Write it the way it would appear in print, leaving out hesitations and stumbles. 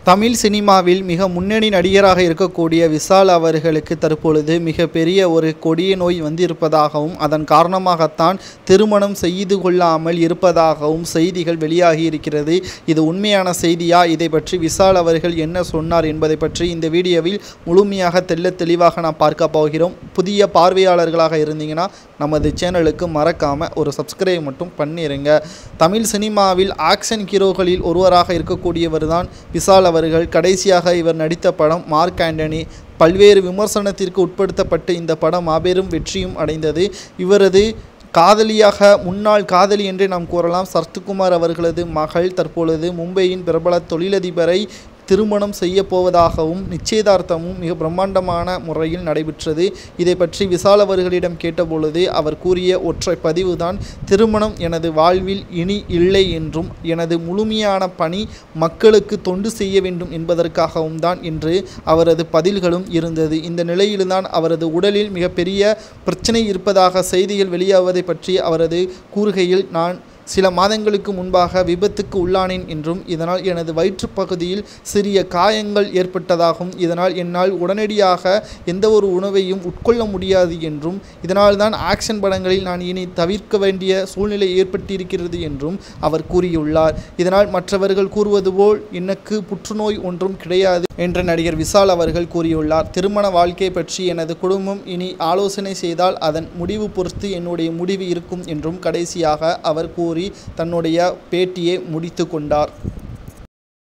தமிழ் சினிமாவில் மிக முன்னணி நடிகராக இருக்கக்கூடிய விஷால் அவர்களுக்கு தற்பொழுது மிகப்பெரிய ஒரு கொடிய நோய் வந்திருப்பதாகவும் அதன் காரணமாகத்தான் திருமணம் செய்து கொள்ளாமல் இருப்பதாகவும் செய்திகள் வெளியாகி இருக்கிறது. இது உண்மையான செய்தியா? இதை பற்றி விஷால் அவர்கள் என்ன சொன்னார் என்பதை பற்றி இந்த வீடியோவில் முழுமையாக தெளிவாக நாம் பார்க்க போகிறோம். புதிய பார்வையாளர்களாக இருந்தீங்கன்னா நமது சேனலுக்கு மறக்காமல் ஒரு சப்ஸ்கிரைப் மட்டும் பண்ணிடுங்க. தமிழ் சினிமாவில் ஆக்ஷன் ஹீரோக்களில் ஒருவராக இருக்கக்கூடியவர் தான் விஷால் அவர்கள். கடைசியாக இவர் நடித்த படம் மார்க் ஆண்டனி. பல்வேறு விமர்சனத்திற்கு உட்படுத்தப்பட்டு இந்த படம் மாபெரும் வெற்றியும் அடைந்தது. இவரது காதலியாக முன்னாள் காதலி என்றே நாம் கூறலாம். சரத்குமார் அவர்களது மகள் தற்பொழுது மும்பையின் பிரபல தொழிலதிபரை திருமணம் செய்ய போவதாகவும் நிச்சயதார்த்தமும் மிக பிரம்மாண்டமான முறையில் நடைபெற்றது. இதை பற்றி விஷால் அவர்களிடம் கேட்டபொழுது அவர் கூறிய ஒற்றை பதிவுதான், திருமணம் எனது வாழ்வில் இனி இல்லை என்றும் எனது முழுமையான பணி மக்களுக்கு தொண்டு செய்ய வேண்டும் என்பதற்காகவும் தான் என்று அவரது பதில்களும் இருந்தது. இந்த நிலையில்தான் அவரது உடலில் மிகப்பெரிய பிரச்சனை இருப்பதாக செய்திகள் வெளியாவதை பற்றி அவரது கூறுகையில், நான் சில மாதங்களுக்கு முன்பாக விபத்துக்கு உள்ளானேன் என்றும் இதனால் எனது வயிற்றுப் பகுதியில் சிறிய காயங்கள் ஏற்பட்டதாகவும் இதனால் என்னால் உடனடியாக எந்த ஒரு உணவையும் உட்கொள்ள முடியாது என்றும் இதனால் தான் ஆக்ஷன் படங்களில் நான் இனி தவிர்க்க வேண்டிய சூழ்நிலை ஏற்பட்டிருக்கிறது என்றும் அவர் கூறியுள்ளார். இதனால் மற்றவர்கள் கூறுவது போல் எனக்கு புற்றுநோய் ஒன்றும் கிடையாது என்று நடிகர் விஷால் அவர்கள் கூறியுள்ளார். திருமண வாழ்க்கை பற்றி எனது குடும்பம் இனி ஆலோசனை செய்தால் அதன் முடிவு பொறுத்து என்னுடைய முடிவு இருக்கும் என்றும் கடைசியாக அவர் கூறி தன்னுடைய பேட்டியை முடித்து கொண்டார்.